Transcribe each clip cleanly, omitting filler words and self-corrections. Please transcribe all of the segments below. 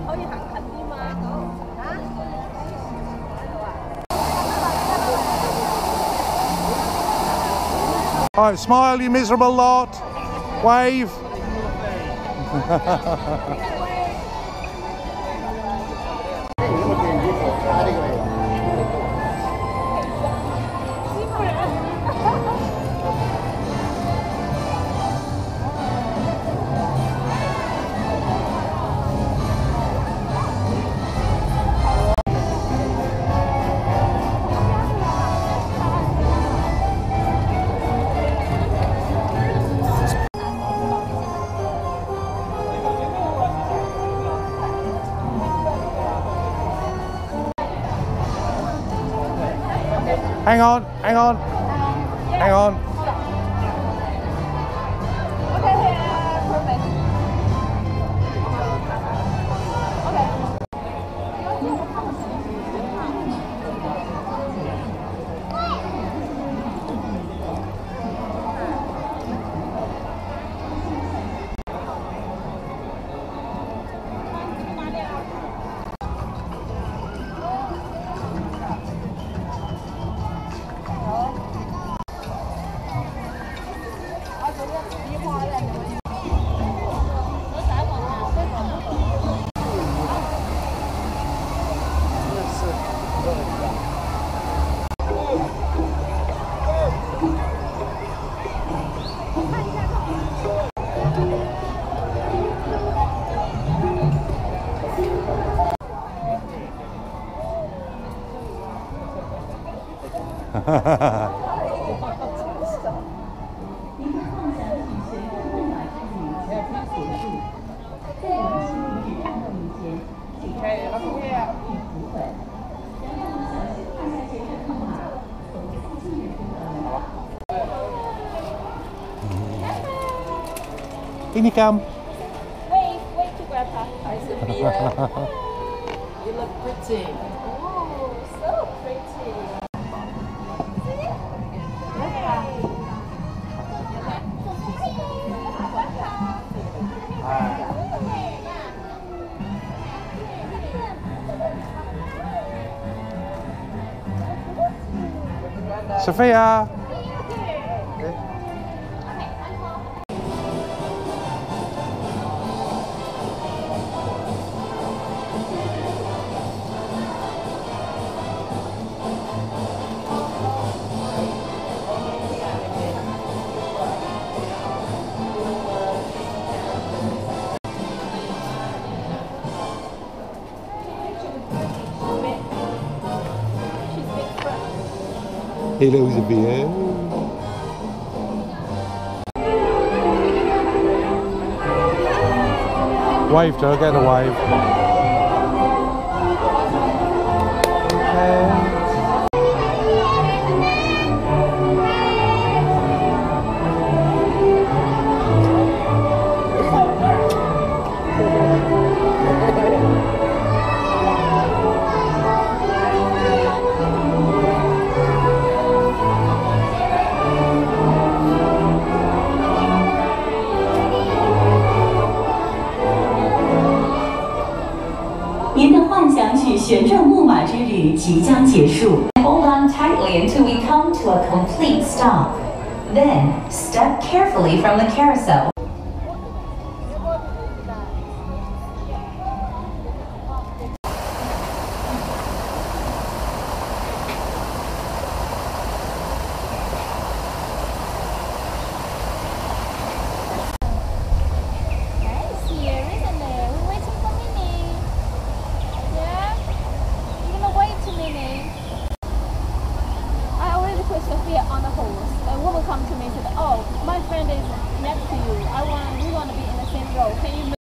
Alright, smile, you miserable lot. Wave. Hang on, hang on, hang on. In you come. Wait to Grandpa. Hi, Sophia. You look pretty. Oh, so pretty. Sophia. Hello, Sophia. Wave to her, get a wave. Hold on tightly until we come to a complete stop. Then, step carefully from the carousel. Sophia on the horse, and woman come to me and said, "Oh, my friend is next to you. We want to be in the same row. Can you?"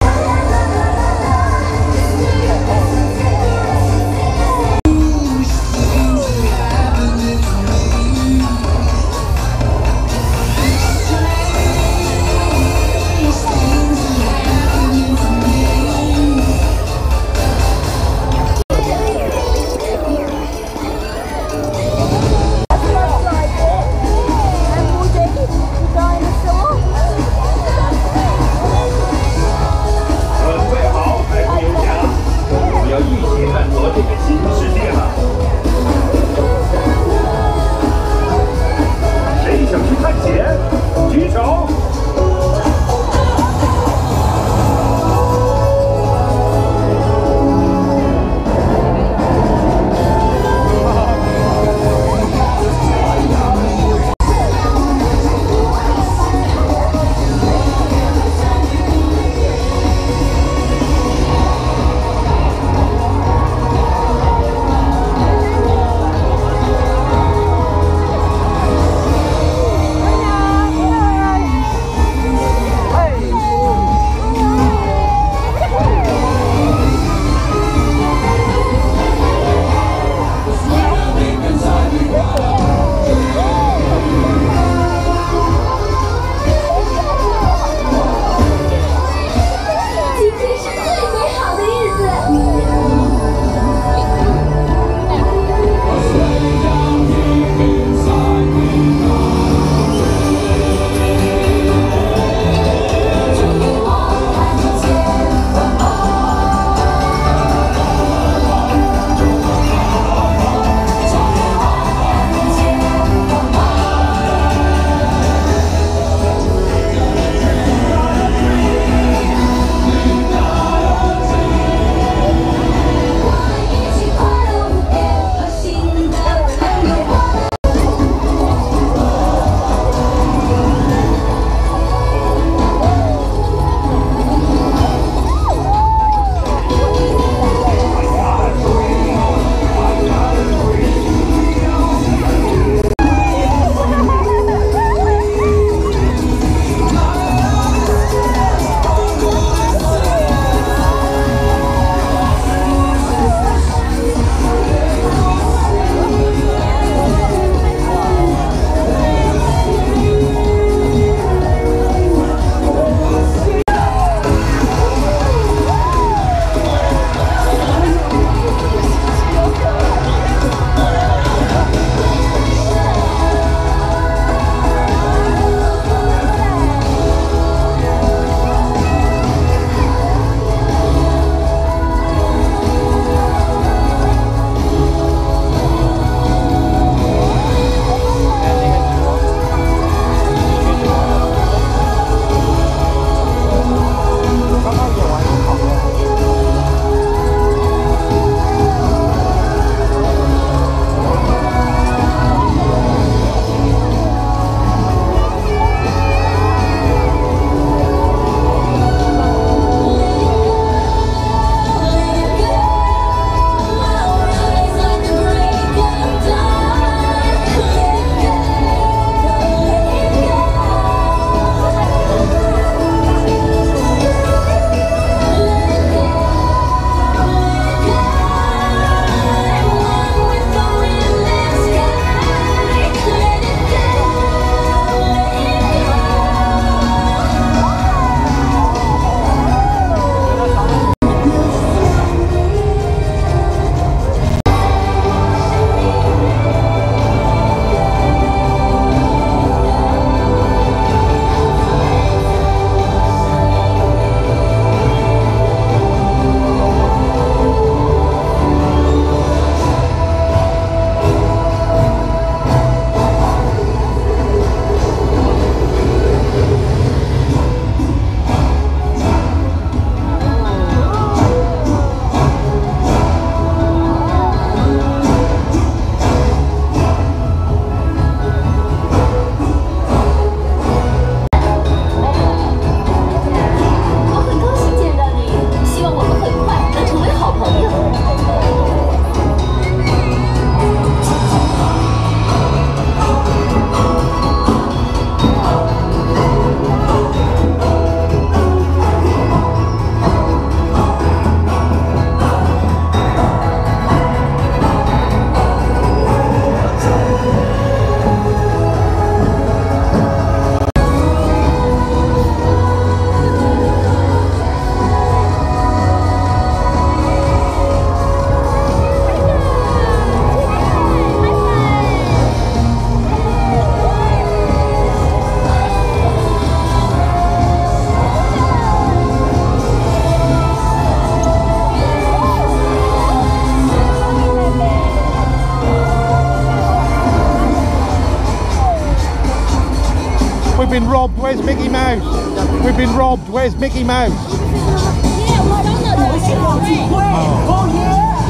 robbed. Where's Mickey Mouse? We've been robbed. Where's Mickey Mouse? Yeah, well, I'm not doing it. 哦耶！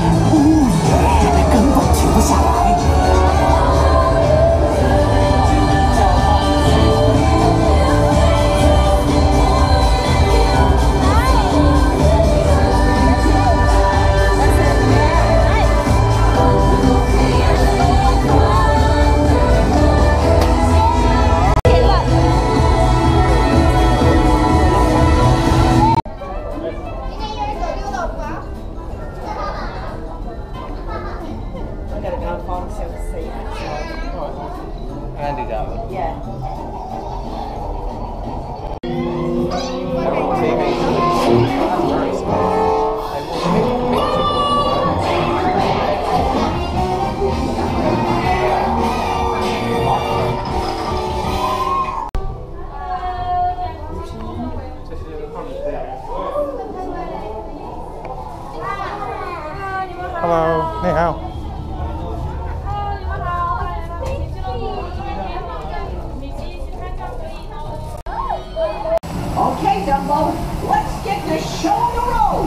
根本停不下来。I got it down pharmacy to see. Andy Darwin. Yeah. Hello. 你好。 Okay, Dumbo, let's get this show on the road.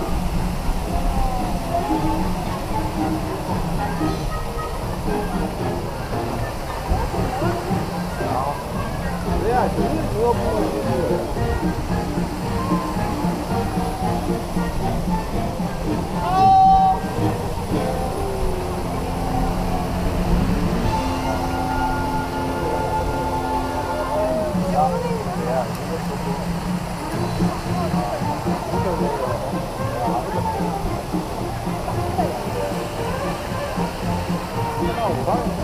Oh,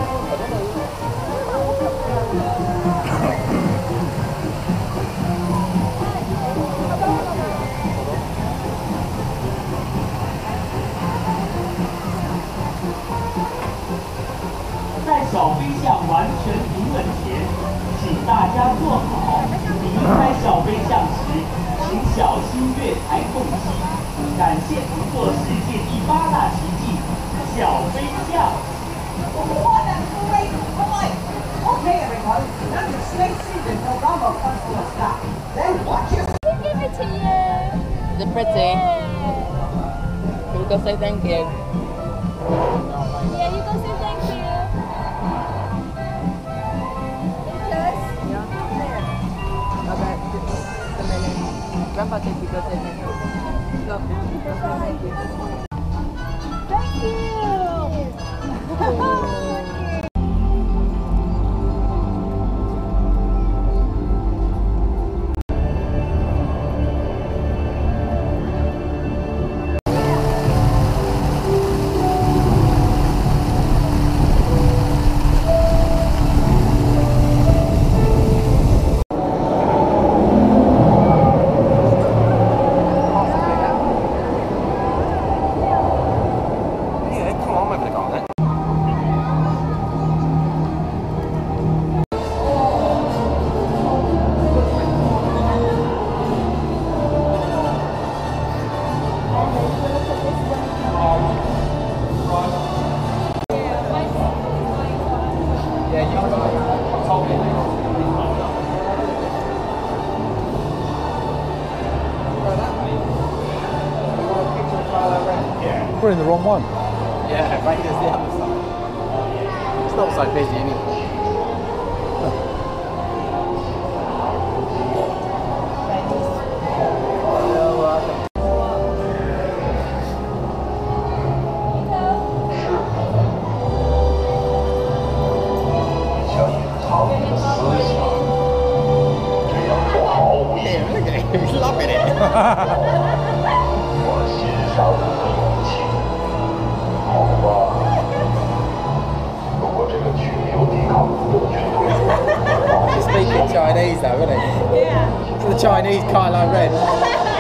在小飞象完全平稳前，请大家坐好。离开小飞象时，请小心月台空隙，感谢乘坐世界第8大奇迹——小飞象。 What a great flight! Okay, everyone, now your stay seated until Dumbo comes to a stop. Then watch your... Give it to you. Is it pretty? Yeah. Can we go say thank you? Yeah, you go say thank you. Okay. A minute. Grandpa said we go say thank you. Go. Go say thank you. Thank you. We're in the wrong one. Yeah, Raiders the other side. It's not so busy anymore. Yeah, look at him, he's loving it. 好吧，如果这个区没有抵抗不住的群众， He's speaking Chinese though, isn't he? Yeah. It's the Chinese Kylo Ren.